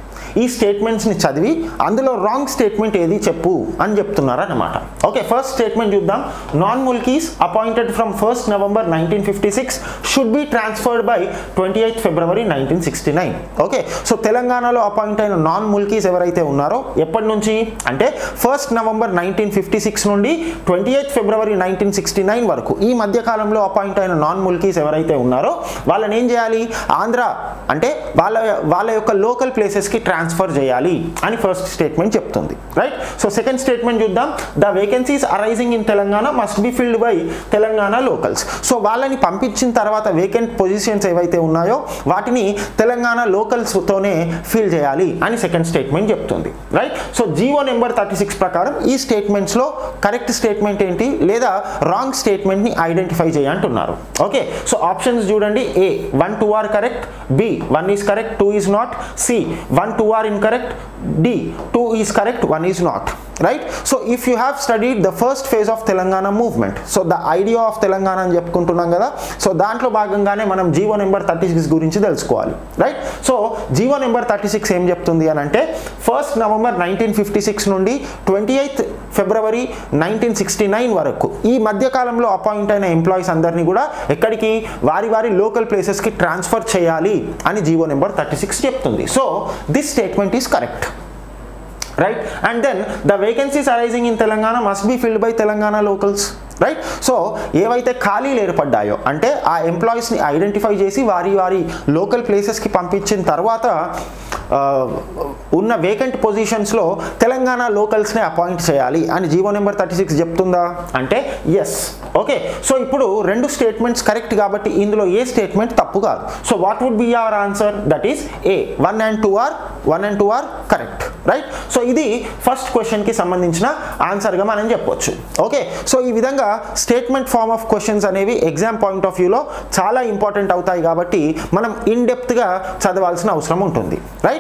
ఈ స్టేట్మెంట్స్ని చదివి అందులో రాంగ్ స్టేట్మెంట్ ఏది చెప్పు అని చెప్తున్నారన్నమాట. ఓకే. ఫస్ట్ స్టేట్మెంట్ చూద్దాం. Non Mulkis appointed from 1st November 1956 should be transferred by 28th February 1969. Okay. So తెలంగాణలో అపాయింట్ అయిన నాన్ ముల్కీస్ ఎవరైతే ఉన్నారో ఎప్పటి నుంచి అంటే 1st November 1956 నుండి 28th February 1969 వరకు ఈ మధ్యకాలంలో అపాయింట్ అయిన నాన్ ముల్కీస్ ఎవరైతే ఉన్నారో వాళ్ళని ఏం చేయాలి, ఆంధ్ర అంటే వాళ్ళ యొక్క లోకల్ ప్లేసెస్కి ట్రాన్స్ఫర్ చేయాలి అని ఫస్ట్ స్టేట్మెంట్ చెప్తుంది. రైట్. సో సెకండ్ స్టేట్మెంట్ చూద్దాం. The vacancies arising in Telangana must be filled by Telangana locals. So వాళ్ళని పంపించిన తర్వాత వేకెంట్ పొజిషన్స్ ఏవైతే ఉన్నాయో వాటిని తెలంగాణ లోకల్స్తోనే ఫిల్ చేయాలి అని సెకండ్ స్టేట్మెంట్ చెప్తుంది. రైట్. సో GO నెంబర్ 36 ప్రకారం ఈ స్టేట్మెంట్స్లో కరెక్ట్ స్టేట్మెంట్ ఏంటి లేదా రాంగ్ స్టేట్మెంట్ని ఐడెంటిఫై చేయంటున్నారు. ఓకే. సో ఆప్షన్స్ చూడండి. A 1, 2 are correct, B 1 is correct, 2 is not, C 1, 2 are incorrect, D 2 is correct, 1 is not. Right. So if you have studied the first phase of Telangana movement, so the idea of Telangana అని చెప్పుకుంటున్నాం కదా, so దాంట్లో భాగంగానే మనం GO number 36 గురించి తెలుసుకోవాలి. Right. So GO number 36 ఏం చెప్తుంది అని అంటే 1st November 1956 నుండి 28th February 1969 వరకు ఈ మధ్యకాలంలో అపాయింట్ అయిన ఎంప్లాయీస్ అందరినీ కూడా ఎక్కడికి వారి లోకల్ ప్లేసెస్కి ట్రాన్స్ఫర్ చేయాలి అని GO నెంబర్ 36 చెప్తుంది. So this statement is correct. right? And then the vacancies arising in Telangana must be filled by Telangana locals, right? So ఏవైతే ఖాళీలు ఏర్పడ్డాయో అంటే ఆ ఎంప్లాయీస్ని ఐడెంటిఫై చేసి వారి లోకల్ ప్లేసెస్కి పంపించిన తర్వాత ఉన్న వేకెంట్ పొజిషన్స్లో తెలంగాణ లోకల్స్ని అపాయింట్ చేయాలి అని జీవో నెంబర్ 36 చెప్తుందా అంటే ఎస్. ఓకే, సో ఇప్పుడు రెండు స్టేట్మెంట్స్ కరెక్ట్ కాబట్టి ఇందులో ఏ స్టేట్మెంట్ తప్పు కాదు. So what would be our answer? That is A. 1 and 2 are correct, right? So ఇది ఫస్ట్ క్వశ్చన్కి సంబంధించిన ఆన్సర్గా మనం చెప్పొచ్చు. ఓకే, సో ఈ విధంగా స్టేట్మెంట్ ఫార్మ్ ఆఫ్ క్వశ్చన్స్ అనేవి ఎగ్జామ్ పాయింట్ ఆఫ్ వ్యూలో చాలా ఇంపార్టెంట్ అవుతాయి కాబట్టి మనం ఇన్ డెప్త్గా చదవాల్సిన అవసరం ఉంటుంది, రైట్?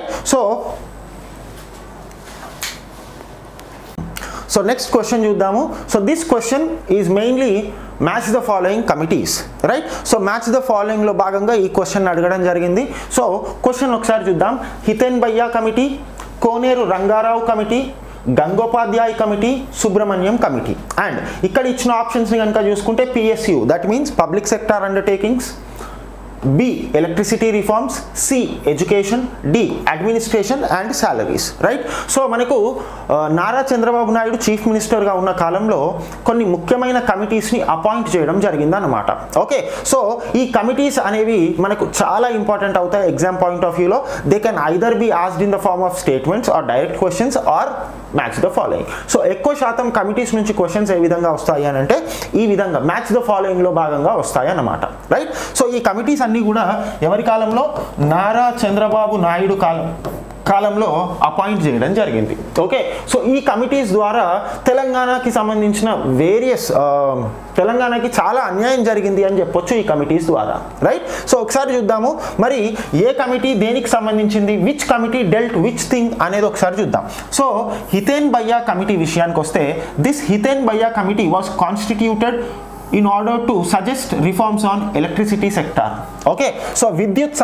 So next question చూద్దాము. So this question is mainly match the following committees, right? So match the following లో భాగంగా ఈ క్వశ్చన్ అడగడం జరిగింది. సో క్వశ్చన్ ఒకసారి చూద్దాం. హితేన్ భయ్యా committee, Koneru Ranga Rao committee, Gangopadhyay committee, Subrahmanyam committee. And ఇక్కడ ఇచ్చిన ఆప్షన్స్ని కనుక చూసుకుంటే PSU, that means public sector undertakings, B electricity reforms, C education, D administration and salaries, right? So మనకు నారా చంద్రబాబు నాయుడు చీఫ్ మినిస్టర్గా ఉన్న కాలంలో కొన్ని ముఖ్యమైన కమిటీస్ని అపాయింట్ చేయడం జరిగిందన్నమాట. ఓకే, సో ఈ కమిటీస్ అనేవి మనకు చాలా ఇంపార్టెంట్ అవుతాయి ఎగ్జామ్ పాయింట్ ఆఫ్ వ్యూలో. They can either be asked in the form of statements or direct questions or match the following. So ఎక్కువ శాతం కమిటీస్ నుంచి క్వశ్చన్స్ ఏ విధంగా వస్తాయి అని అంటే ఈ విధంగా మ్యాచ్ ద ఫాలోయింగ్లో భాగంగా వస్తాయి అన్నమాట, రైట్? సో ఈ కమిటీస్ అన్నీ కూడా ఎవరి కాలంలో? నారా చంద్రబాబు నాయుడు కాలంలో అపాయింట్ చేయడం జరిగింది. ఓకే, సో ఈ కమిటీస్ ద్వారా తెలంగాణకి సంబంధించిన తెలంగాణకి చాలా అన్యాయం జరిగింది అని చెప్పొచ్చు ఈ కమిటీస్ ద్వారా, రైట్? సో ఒకసారి చూద్దాము మరి ఏ కమిటీ దేనికి సంబంధించింది, which committee dealt which thing అనేది ఒకసారి చూద్దాం. సో హితేన్ భయ్యా కమిటీ విషయానికి వస్తే దిస్ హితేన్ భయ్యా committee was constituted in order to suggest reforms on electricity sector. Okay, so విద్యుత్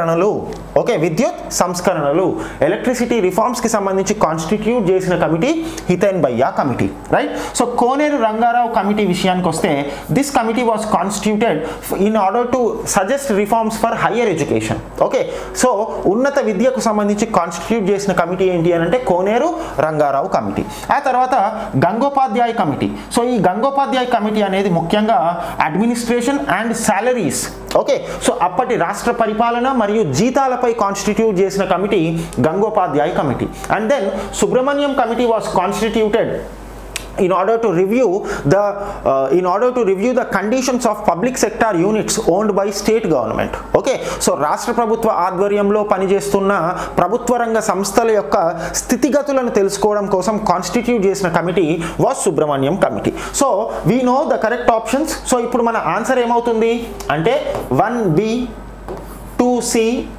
సంస్కరణలు ఎలక్ట్రిసిటీ రిఫార్మ్స్ కి సంబంధించి కాన్స్టిట్యూట్ చేసిన కమిటీ హితేన్ భయ్యా committee, right? So Koneru Ranga Rao committee విషయానికి వస్తే this committee was constituted in order to suggest reforms for higher education. Okay, so ఉన్నత విద్యకు సంబంధించి కాన్స్టిట్యూట్ చేసిన కమిటీ ఏంటి అని అంటే కోనేరు రంగారావు కమిటీ. ఆ తర్వాత గంగోపాధ్యాయ్ కమిటీ. సో ఈ గంగోపాధ్యాయ్ కమిటీ అనేది ముఖ్యంగా administration and salaries, okay, so అప్పటి రాష్ట్ర పరిపాలన మరియు జీతాలపై కాన్స్టిట్యూట్ చేసిన committee Gangopadhyay committee. And then Subrahmanyam committee was constituted in order to review the conditions of public sector units owned by state government. Okay, so రాష్ట్ర ప్రభుత్వ ఆధ్వర్యంలో పనిచేస్తున్న ప్రభుత్వ రంగ సంస్థల యొక్క స్థితిగతులను తెలుసుకోవడం కోసం కాన్స్టిట్యూట్ చేసిన committee was Subrahmanyam committee. So we know the correct options. So ఇప్పుడు మన ఆన్సర్ ఏమవుతుంది అంటే 1B, 2C,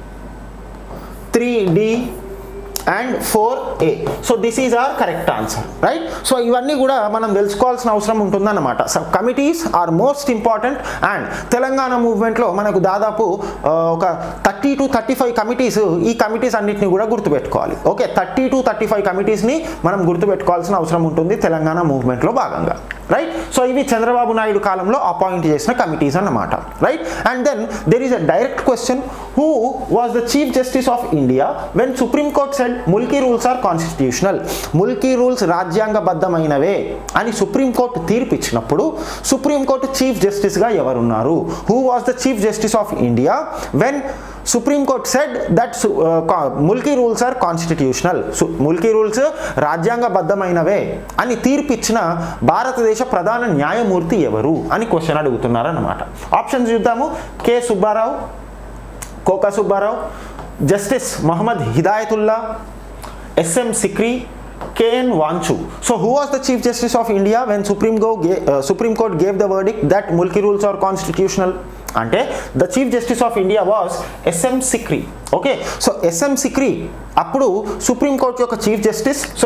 3D and 4A. So this is our correct answer, right? So ఇవన్నీ కూడా మనం తెలుసుకోవాల్సిన అవసరం ఉంటుందన్నమాట. So committees are most important. And Telangana మూవ్మెంట్లో మనకు దాదాపు ఒక 30 to 35 కమిటీస్, ఈ కమిటీస్ అన్నిటిని కూడా గుర్తుపెట్టుకోవాలి. ఓకే, 30 to 35 కమిటీస్ని మనం గుర్తుపెట్టుకోవాల్సిన అవసరం ఉంటుంది తెలంగాణ మూవ్మెంట్లో భాగంగా, రైట్? సో ఇవి చంద్రబాబు నాయుడు కాలంలో అపాయింట్ చేసిన కమిటీస్ అన్నమాట, right? And then there is a direct question, who was the chief justice of India when supreme court said Mulki rules are constitutional? Mulki rules రాజ్యాంగబద్ధమైనవే అని సుప్రీంకోర్టు తీర్పు ఇచ్చినప్పుడు సుప్రీంకోర్టు చీఫ్ జస్టిస్గా ఎవరున్నారు? Who was the chief justice of India when Supreme Court said that Mulki rules are constitutional. Mulki rules రాజ్యాంగబద్ధమైనవే అని తీర్పు ఇచ్చిన భారతదేశ ప్రధాన న్యాయమూర్తి ఎవరు అని క్వశ్చన్ అడుగుతున్నారు అన్నమాట. ఆప్షన్స్ చూద్దాము. K Subbarao, Koka Subbarao, justice Mohammad Hidayatullah, S M Sikri, KN Vanchu. So who was the Chief Justice of India when Supreme Court gave the verdict that Mulki rules are constitutional? అంటే the chief justice of India was S M Sikri. Okay, so S M Sikri అప్పుడు supreme court యొక్క chief justice. So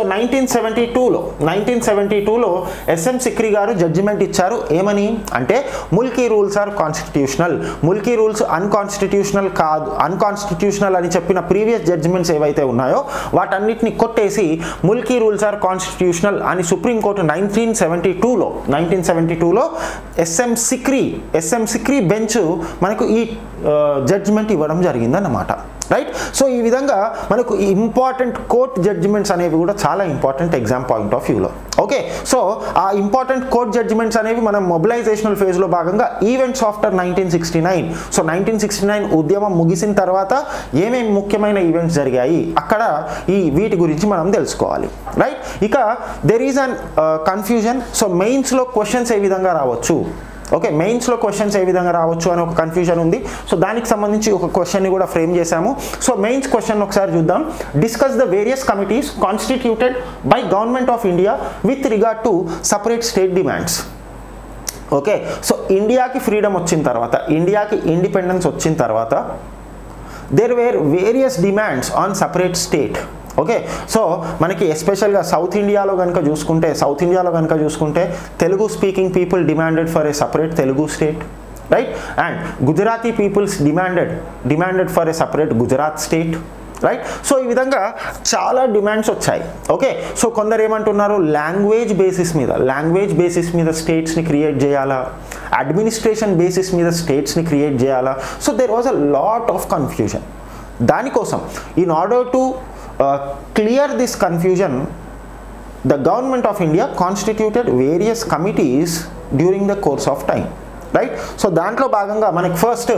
1972లో S M Sikri గారు judgement ఇచ్చారు. ఏమని అంటే Mulki rules are constitutional, Mulki rules unconstitutional కాదు, unconstitutional అని చెప్పిన ప్రీవియస్ జడ్జిమెంట్స్ ఏవైతే ఉన్నాయో వాటన్నిటిని కొట్టేసి ముల్కీ రూల్స్ ఆర్ కాన్స్టిట్యూషనల్ అని సుప్రీంకోర్టు 1972లో ఎస్ఎం సిక్రీ బెంచ్ మనకు ఈ జడ్జిమెంట్ ఇవ్వడం జరిగిందన్నమాట, రైట్. సో ఈ విధంగా మనకు ఇంపార్టెంట్ కోర్ట్ జడ్జిమెంట్స్ అనేవి కూడా చాలా ఇంపార్టెంట్ ఎగ్జామ్ పాయింట్ ఆఫ్ వ్యూలో. ఓకే, సో ఆ ఇంపార్టెంట్ కోర్ట్ జడ్జిమెంట్స్ అనేవి మనం మొబిలైజేషనల్ ఫేజ్లో భాగంగా ఈవెంట్స్ ఆఫ్టర్ 1969. సో 1969 ఉద్యమం ముగిసిన తర్వాత ఏమేమి ముఖ్యమైన ఈవెంట్స్ జరిగాయి అక్కడ వీటి గురించి మనం తెలుసుకోవాలి, రైట్. ఇక there is an confusion. So మెయిన్స్లో క్వశ్చన్స్ ఏ విధంగా రావచ్చు, ఓకే, మెయిన్స్లో క్వశ్చన్స్ ఏ విధంగా రావచ్చు అని ఒక కన్ఫ్యూజన్ ఉంది. సో దానికి సంబంధించి ఒక క్వశ్చన్ని కూడా ఫ్రేమ్ చేశాము. సో మెయిన్స్ క్వశ్చన్ ఒకసారి చూద్దాం. Discuss the various committees constituted by government of India with regard to separate state demands. Okay, so ఇండియాకి ఫ్రీడమ్ వచ్చిన తర్వాత, ఇండియాకి ఇండిపెండెన్స్ వచ్చిన తర్వాత there were various demands on separate state. Okay, so మనకి ఎస్పెషల్గా సౌత్ ఇండియాలో కనుక చూసుకుంటే Telugu speaking people demanded for a separate Telugu state, right. And Gujarati peoples demanded for a separate Gujarat state, right. So ఈ విధంగా చాలా డిమాండ్స్ వచ్చాయి. ఓకే, సో కొందరు ఏమంటున్నారు, లాంగ్వేజ్ బేసిస్ మీద స్టేట్స్ని క్రియేట్ చేయాలా, అడ్మినిస్ట్రేషన్ బేసిస్ మీద స్టేట్స్ని క్రియేట్ చేయాలా. So there was a lot of confusion. దానికోసం in order to clear this confusion, the government of India constituted various committees during the course of time, right. So దాంట్లో భాగంగా మనకి first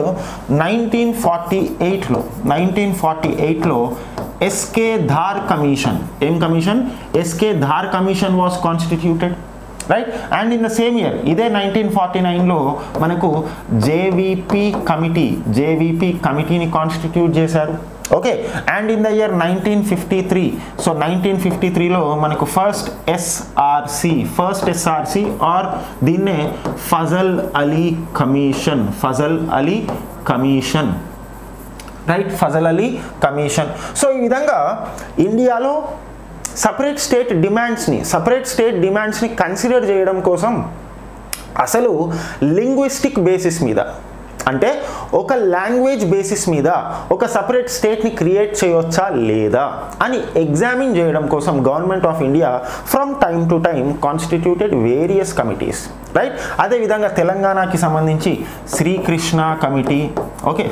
1948లో S K Dhar commission, ఏం commission, S K Dhar commission was constituted, right. And in the same year ఇదే 1949లో మనకు JVP కమిటీని constitute చేశారు. Okay, and in the year 1953, so 1953లో మనకు ఫస్ట్ ఎస్ఆర్సి ఆర్ దీన్నే ఫజల్ అలీ కమిషన్. సో ఈ విధంగా ఇండియాలో సపరేట్ స్టేట్ డిమాండ్స్ని కన్సిడర్ చేయడం కోసం అసలు లింగ్విస్టిక్ బేసిస్ మీద, అంటే ఒక లాంగ్వేజ్ బేసిస్ మీద ఒక సపరేట్ స్టేట్ని క్రియేట్ చేయవచ్చా లేదా అని ఎగ్జామిన్ చేయడం కోసం government of India from time to time constituted various committees, right. అదేవిధంగా తెలంగాణకి సంబంధించి Srikrishna committee, okay,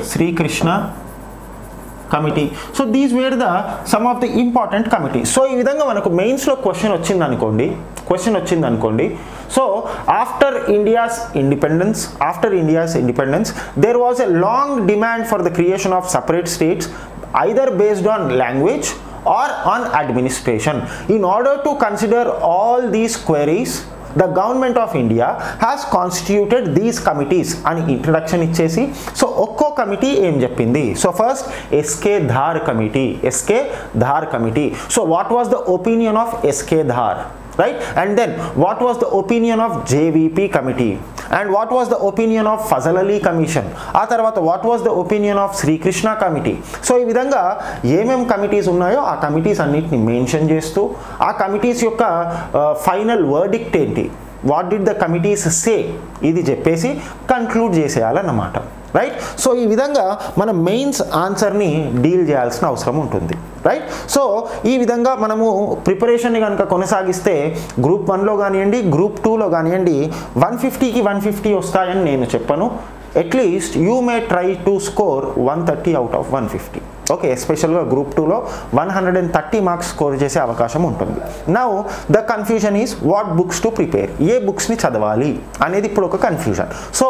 committee. So these were the some of the important committees. So ఈ విధంగా మనకు మెయిన్స్లో క్వశ్చన్ వచ్చింది అనుకోండి. So after India's independence there was a long demand for the creation of separate states either based on language or on administration. In order to consider all these queries, the government of India has constituted these committees అని introduction ఇచ్చేసి, so ఒక్కో కమిటీ ఏం చెప్పింది. So first S K Dhar committee. So what was the opinion of S K Dhar, right. And then what was the opinion of JVP committee, and what was the opinion of Fazal Ali commission, ఆ తర్వాత what was the opinion of Sri Krishna committee. So ఈ విధంగా ఏమేం committees ఉన్నాయో ఆ committees అన్నిటిని mention చేస్తూ ఆ కమిటీస్ యొక్క ఫైనల్ వర్డిక్ట్ ఏంటి, what did the committees say, ఇది చెప్పేసి కంక్లూడ్ చేసేయాలన్నమాట, రైట్. సో ఈ విధంగా మనం మెయిన్స్ ఆన్సర్ని డీల్ చేయాల్సిన అవసరం ఉంటుంది, రైట్. సో ఈ విధంగా మనము ప్రిపరేషన్ని కనుక కొనసాగిస్తే గ్రూప్ 1లో కానివ్వండి, గ్రూప్ 2లో కానివ్వండి 150కి 150 వస్తాయని నేను చెప్పను. At least you may try to score 130 out of 150. Okay, ఎస్పెషల్గా గ్రూప్ 2లో 130 మార్క్స్ స్కోర్ చేసే అవకాశం ఉంటుంది. Now the confusion is what books to prepare, ఏ బుక్స్ని చదవాలి అనేది ఇప్పుడు ఒక confusion. So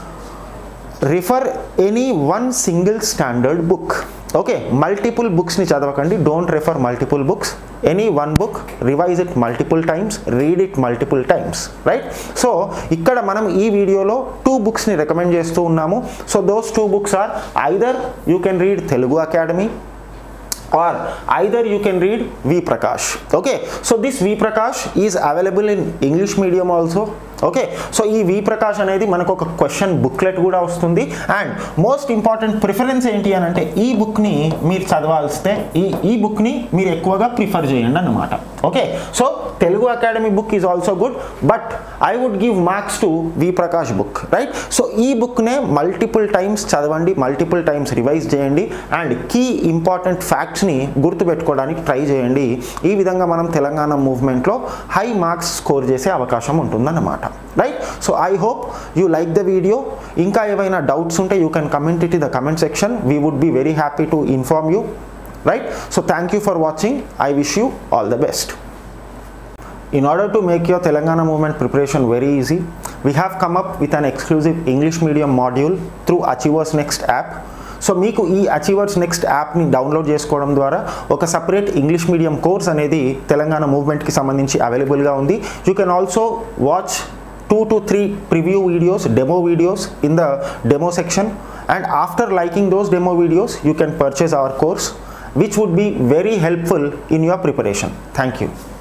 refer any one single standard book. Okay, multiple బుక్స్ని చదవకండి, don't refer multiple books. Any one book, revise it multiple times, read it multiple times, right. So ఇక్కడ మనం ఈ వీడియోలో 2 బుక్స్ని రికమెండ్ చేస్తూ ఉన్నాము. So those 2 books are either you can read Telugu Akademi or either you can read V Prakash. Okay, so this V Prakash is available in English medium also. Okay, so ఈ V Prakash అనేది మనకు ఒక క్వశ్చన్ బుక్లెట్ కూడా వస్తుంది. And most important preference ఏంటి అని అంటే ఈ బుక్ని మీరు చదవాల్స్తే ఈ బుక్ని మీరు ఎక్కువగా ప్రిఫర్ చేయండి అన్నమాట. Okay, so Telugu Academy book is also good, but I would give marks to V Prakash book, right? So ee book ne multiple times చదవండి, multiple times revise చేయండి, and key important facts ని గుర్తు పెట్టుకోవడానికి try చేయండి. ఈ విధంగా మనం Telangana movement లో హై మార్క్స్ స్కోర్ చేసే అవకాశం ఉంటుందన్నమాట, right? So I hope you like the video. ఇంకా ఏవైనా డౌట్స్ ఉంటే you can comment it in the comment section. We would be very happy to inform you, right? So thank you for watching. I wish you all the best. In order to make your Telangana movement preparation very easy, we have come up with an exclusive English medium module through Achievers Next app. So మీకు ఈ achievers next యాప్ని download చేసుకోవడం ద్వారా ఒక separate English medium course అనేది తెలంగాణ మూవ్మెంట్కి సంబంధించి అవైలబుల్గా ఉంది. You can also watch 2 to 3 preview videos, demo videos in the demo section, and after liking those demo videos you can purchase our course, which would be very helpful in your preparation. Thank you.